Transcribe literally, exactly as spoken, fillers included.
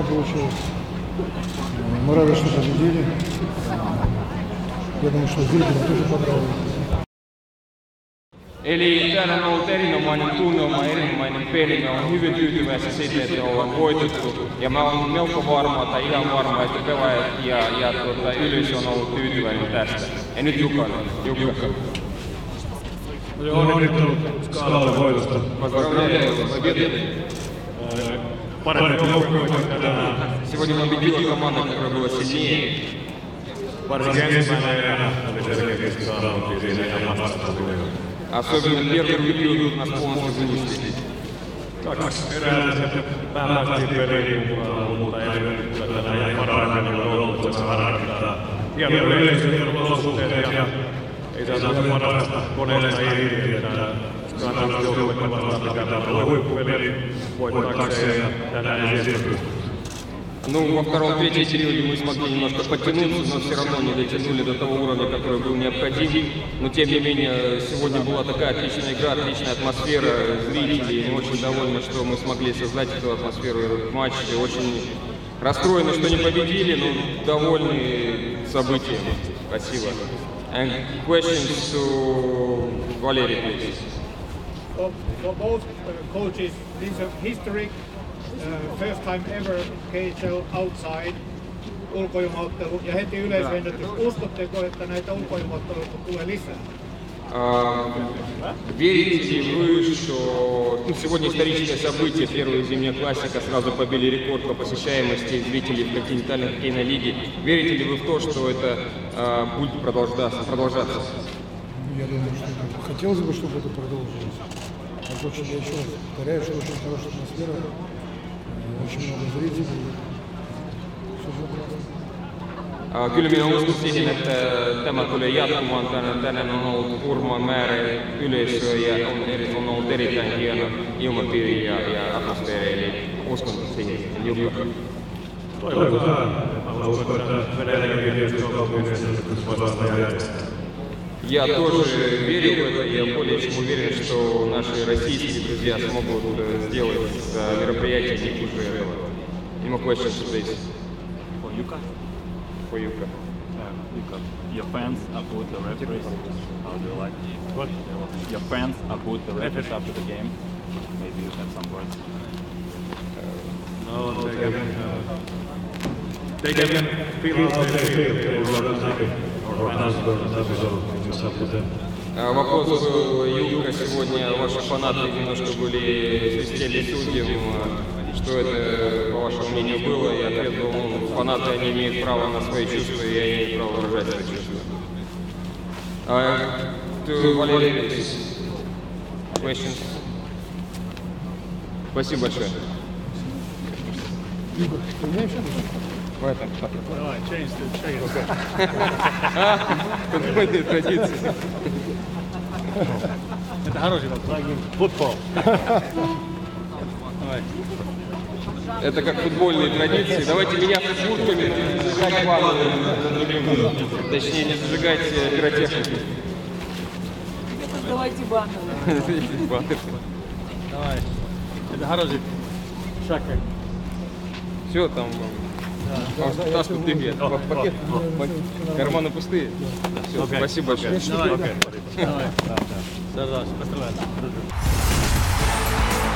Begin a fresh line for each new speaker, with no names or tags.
получилось. Мы рады, что победили. Я думаю, что зрителям тоже понравилось.
Eli täällä on ollut erinomainen tunnelma, erinomainen peli. Me ollaan hyvin tyytyväisiä siitä, että ollaan voitettu. Ja mä oon melko varma tai ihan varma, että pelaajat ja, ja tuota, yleisö on ollut tyytyväinen tästä. Ja nyt Jukka. Jukka.
Onnittelut Skaalan voitosta. Parempi joukkue tänään.
Сегодня победила команда, которая была сильнее.
Varsinkin ensimmäinen erä oli selkeästi Skaalan siinä ihan vastapuolella.
Особенно первый период нас полностью вынесли.
Kaksi erää sitten päästiin peliin mukaan, mutta ei nyt tänään jäi parhaimmin ollut tässä harmittaa. Hieno yleisö, hieno olosuhteet ja ei saa tulla parasta koneesta irti, että Skaalan joukkue vastaan pitää olla huippupeli voittaakseen ja tänään ei siis pysty.
Ну, во втором, третьем периоде мы смогли немножко подтянуться, но все равно не дотянули до того уровня, который был необходим. Но, тем не менее, сегодня была такая отличная игра, отличная атмосфера, зрители. Мы очень довольны, что мы смогли создать эту атмосферу, этот матч. И очень расстроены, что не победили, но довольны событием. Спасибо. And questions to Valery, please.
For, for both uh, coaches, this is a historic. Uh, first time ever K H L outside ulkoilmaottelu ja heti yleisennätys. Uskotteko, että näitä ulkoilmaotteluita tulee lisää?
Верите ли вы, что ну, сегодня историческое событие, первая зимняя классика, сразу побили рекорд по посещаемости зрителей в континентальной хоккейной лиге? Верите ли вы в то, что это а, будет продолжаться? продолжаться?
Я думаю, что это, хотелось бы, чтобы это продолжилось. Очень, я еще раз повторяю, что очень хорошая атмосфера. Очень много зрителей.
Kyllä minä uskon siihen, että tämä tulee jatkumaan. Tänään, tänään on ollut hurmaa määrä yleisöä ja on, eri, on ollut erittäin hieno ilmapiiri ja, ja atmosfeeri. Eli uskon siihen. Jukka.
Toivotaan. Mä uskon, että Venäjänkin tietysti on kaupungissa, että vastaan järjestää.
Я тоже верю в это, я более чем уверен, что наши российские друзья смогут сделать мероприятие не хуже этого. Any more questions, please?
For Jukka?
For Jukka.
Uh, Jukka, your fans applaud the referees. How do you like it? What? Your fans applaud the referees after the game. Maybe you have some words.
No, they can, uh, they can feel how they feel. They will not happy. Or fans will not happy, so just have to them.
Вопрос был, Юлька, сегодня ваши фанаты немножко были свистели судьям, что это, по вашему мнению, было, и ответ был, ну, фанаты, они имеют право на свои чувства, и они имеют право выражать свои чувства. Uh, to Valery, please. Questions? Спасибо большое. В этом.
Давай, change the change.
Футбольные традиции.
Это хороший вопрос. Футбол.
Это как футбольные традиции. Давайте меняться шутками, зажигать баннеры на другим. Точнее, не зажигать пиротехнику.
Давайте баннеры.
Давай. Это хороший шаг.
Все, там таску тыгает. Пакет, карманы пустые. Все, спасибо большое.
Давай. Давай. Давай. Поздравляю.